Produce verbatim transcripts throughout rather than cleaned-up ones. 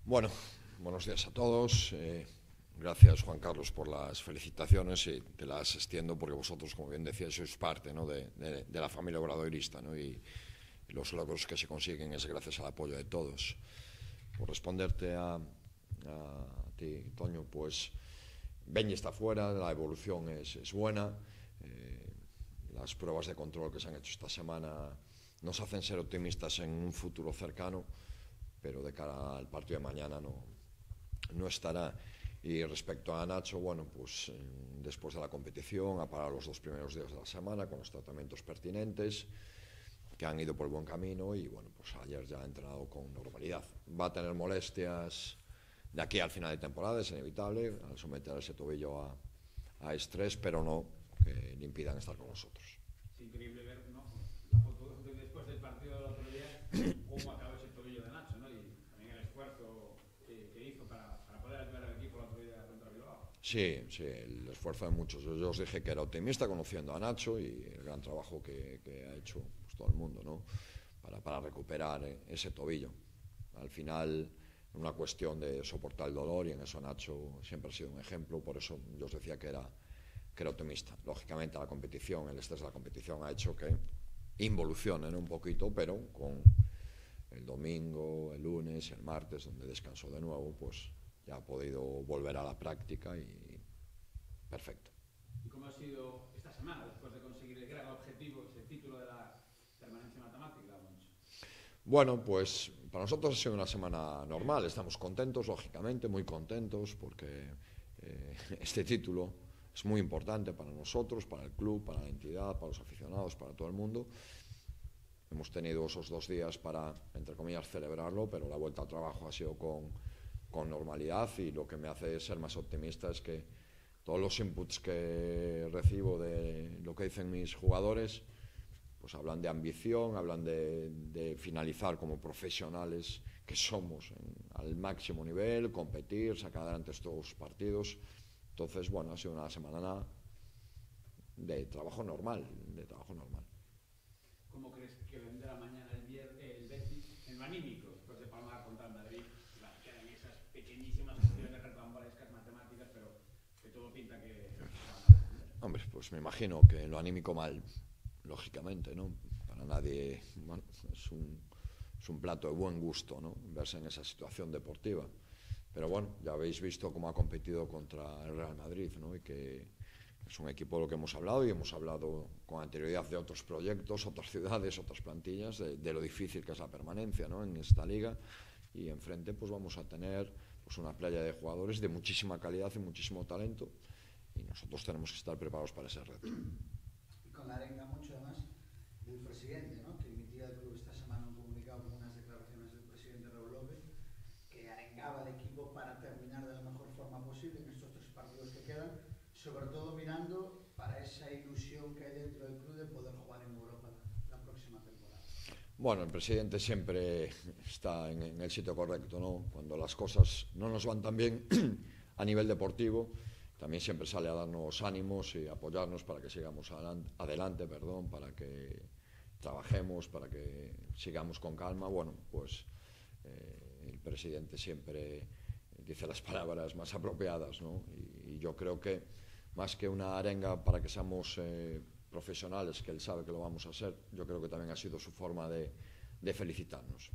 Bueno, buenos días a todos. Eh, gracias, Juan Carlos, por las felicitaciones y te las extiendo porque vosotros, como bien decías, sois parte, ¿no?, de, de, de la familia obradoirista, ¿no? y, y los logros que se consiguen es gracias al apoyo de todos. Por responderte a, a ti, Toño, pues Beñi está fuera, la evolución es, es buena. Eh, las pruebas de control que se han hecho esta semana nos hacen ser optimistas en un futuro cercano, pero de cara al partido de mañana no, no estará. Y respecto a Nacho, bueno, pues eh, después de la competición ha parado los dos primeros días de la semana con los tratamientos pertinentes, que han ido por el buen camino, y bueno, pues ayer ya ha entrenado con normalidad. Va a tener molestias de aquí al final de temporada, es inevitable, al someter ese tobillo a, a estrés, pero no que le impidan estar con nosotros. Es increíble ver, ¿no?, la foto de después del partido del otro día, cómo acabó ese tobillo de Nacho, ¿no? Y también el esfuerzo que, que hizo para, para poder ayudar al equipo el otro día contra Bilbao. Sí, sí, el esfuerzo de muchos. Yo os dije que era optimista conociendo a Nacho y el gran trabajo que, que ha hecho pues, todo el mundo, ¿no?, para, para recuperar ese tobillo. Al final, una cuestión de soportar el dolor, y en eso Nacho siempre ha sido un ejemplo. Por eso yo os decía que era, que era optimista. Lógicamente la competición, el estrés de la competición ha hecho que involucionen un poquito, pero con el domingo, el lunes y el martes, donde descansó de nuevo, pues ya ha podido volver a la práctica y perfecto. ¿Y cómo ha sido esta semana, después de conseguir el gran objetivo, ese título de la permanencia matemática, Moncho? Bueno, pues para nosotros ha sido una semana normal. Estamos contentos, lógicamente, muy contentos, porque eh, este título es muy importante para nosotros, para el club, para la entidad, para los aficionados, para todo el mundo. Hemos tenido esos dos días para, entre comillas, celebrarlo, pero la vuelta al trabajo ha sido con, con normalidad, y lo que me hace ser más optimista es que todos los inputs que recibo de lo que dicen mis jugadores pues hablan de ambición, hablan de, de finalizar como profesionales que somos en, al máximo nivel, competir, sacar adelante estos partidos. Entonces, bueno, ha sido una semana de trabajo normal, de trabajo normal. ¿Cómo crees que vendrá mañana el, viernes, el Betis en lo anímico, después de palmar contra el Madrid? Claro, quedan esas pequeñísimas opciones reclambolescas matemáticas, pero que todo pinta que van a defender. Hombre, pues me imagino que lo anímico mal, lógicamente, ¿no? Para nadie, bueno, es un, es un plato de buen gusto, ¿no?, verse en esa situación deportiva. Pero bueno, ya habéis visto cómo ha competido contra el Real Madrid, ¿no?, y que es un equipo de lo que hemos hablado, y hemos hablado con anterioridad de otros proyectos, otras ciudades, otras plantillas, de, de lo difícil que es la permanencia, ¿no?, en esta liga. Y enfrente pues vamos a tener pues una playa de jugadores de muchísima calidad y muchísimo talento, y nosotros tenemos que estar preparados para ese reto. Y con la arenga mucho además del presidente, ¿no?, que emitía el club esta semana un comunicado con unas declaraciones del presidente Raúl López, que arengaba al equipo para terminar de la mejor forma posible en estos tres partidos que quedan, sobre todo mirando para esa ilusión que hay dentro del club de poder jugar en Europa la, la próxima temporada. Bueno, el presidente siempre está en, en el sitio correcto, ¿no? Cuando las cosas no nos van tan bien a nivel deportivo, también siempre sale a darnos ánimos y apoyarnos para que sigamos adelante, adelante perdón, para que trabajemos, para que sigamos con calma. Bueno, pues eh, el presidente siempre dice las palabras más apropiadas, ¿no? Y, y yo creo que más que una arenga para que seamos eh, profesionales, que él sabe que lo vamos a ser, yo creo que también ha sido su forma de, de felicitarnos.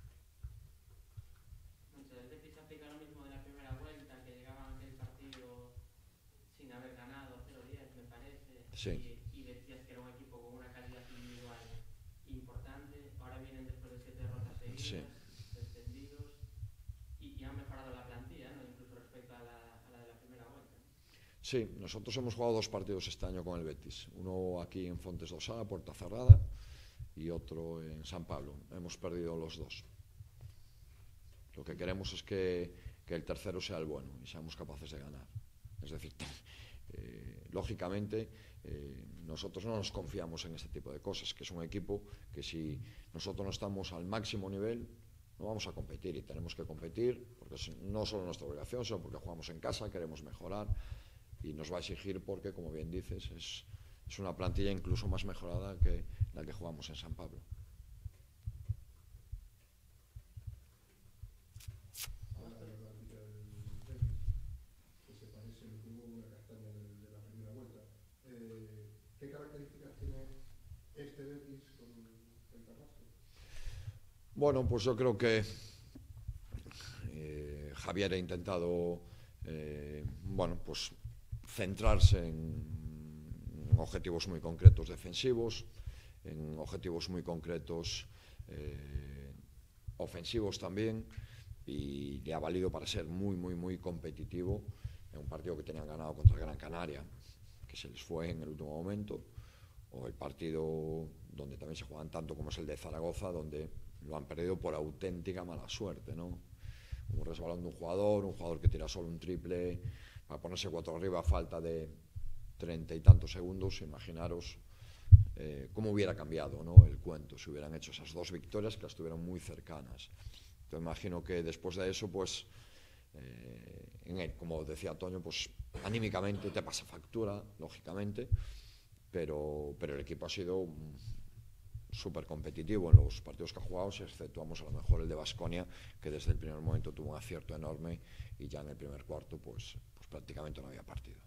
El Betis aplica lo mismo de la primera vuelta, que llegaban aquel partido sin haber ganado, cero diez me parece, Sí. y, y decías que era un equipo con una calidad individual importante. Ahora vienen después de siete derrotas seguidas, Sí. descendidos, y, y han mejorado la plantilla, ¿no?, incluso respecto a la, a la de la primera vuelta. Sí, nosotros hemos jugado dos partidos este año con el Betis, uno aquí en Fontes de Osada, puerta cerrada, y otro en San Pablo. Hemos perdido los dos. Lo que queremos es que, que el tercero sea el bueno y seamos capaces de ganar. Es decir, eh, lógicamente eh, nosotros no nos confiamos en este tipo de cosas, que es un equipo que si nosotros no estamos al máximo nivel no vamos a competir, y tenemos que competir porque es no solo nuestra obligación, sino porque jugamos en casa, queremos mejorar, y nos va a exigir porque, como bien dices, es, es una plantilla incluso más mejorada que la que jugamos en San Pablo. ¿Cómo Bueno, pues yo creo que eh, Javier ha intentado eh, bueno, pues centrarse en objetivos muy concretos defensivos, en objetivos muy concretos eh, ofensivos también, y le ha valido para ser muy, muy, muy competitivo en un partido que tenían ganado contra Gran Canaria, que se les fue en el último momento, o el partido donde también se juegan tanto como es el de Zaragoza, donde lo han perdido por auténtica mala suerte, ¿no? Un resbalón de un jugador, un jugador que tira solo un triple para ponerse cuatro arriba a falta de treinta y tantos segundos. Imaginaros eh, cómo hubiera cambiado, ¿no?, el cuento si hubieran hecho esas dos victorias, que las tuvieron muy cercanas. Entonces imagino que después de eso, pues eh, en él, como decía Toño, pues anímicamente te pasa factura, lógicamente, pero, pero el equipo ha sido súper competitivo en los partidos que ha jugado, si exceptuamos a lo mejor el de Baskonia, que desde el primer momento tuvo un acierto enorme y ya en el primer cuarto pues, pues prácticamente no había partido.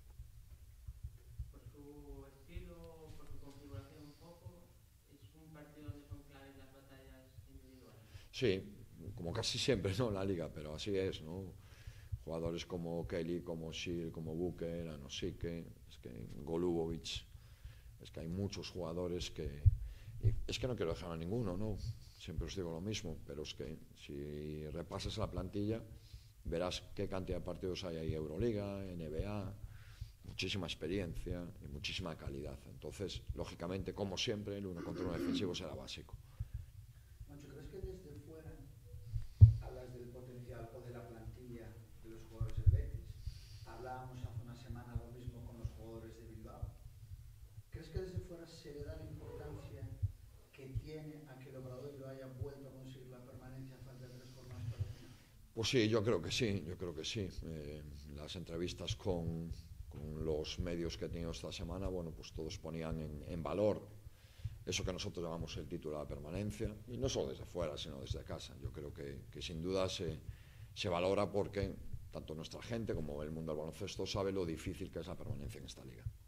Por su estilo, por su configuración un poco, ¿es un partido donde son claves las batallas individuales? Sí, como casi siempre, ¿no?, en la liga, pero así es, ¿no? Jugadores como Kelly, como Shil, como Booker, Anosike, es que Golubovic, es que hay muchos jugadores que... Es que no quiero dejar a ninguno, ¿no? Siempre os digo lo mismo, pero es que si repasas la plantilla, verás qué cantidad de partidos hay ahí: Euroliga, N B A, muchísima experiencia y muchísima calidad. Entonces, lógicamente, como siempre, el uno contra uno defensivo será básico. Moncho, ¿crees que desde fuera hablas del potencial o de la plantilla de los jugadores del Betis? Hablábamos hace una semana lo mismo con los jugadores de Bilbao. ¿Crees que desde fuera se le da la importancia que tiene a que el Obradoiro haya vuelto a conseguir la permanencia a falta de tres jornadas para el final? Pues sí, yo creo que sí, yo creo que sí. Eh, las entrevistas con, con los medios que he tenido esta semana, bueno, pues todos ponían en, en valor eso que nosotros llamamos el título de la permanencia, y no solo desde fuera, sino desde casa. Yo creo que, que sin duda se, se valora porque tanto nuestra gente como el mundo del baloncesto sabe lo difícil que es la permanencia en esta liga.